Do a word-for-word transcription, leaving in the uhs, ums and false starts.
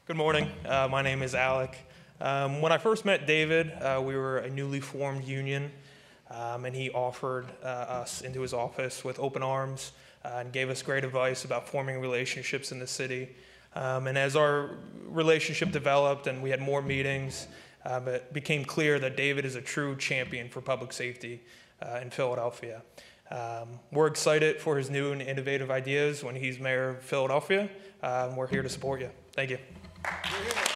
Good morning. Uh, my name is Alec. Um, when I first met David, uh, we were a newly formed union, um, and he offered uh, us into his office with open arms uh, and gave us great advice about forming relationships in the city. Um, and as our relationship developed and we had more meetings, um, it became clear that David is a true champion for public safety uh, in Philadelphia. Um, we're excited for his new and innovative ideas when he's mayor of Philadelphia. Um, we're here to support you. Thank you.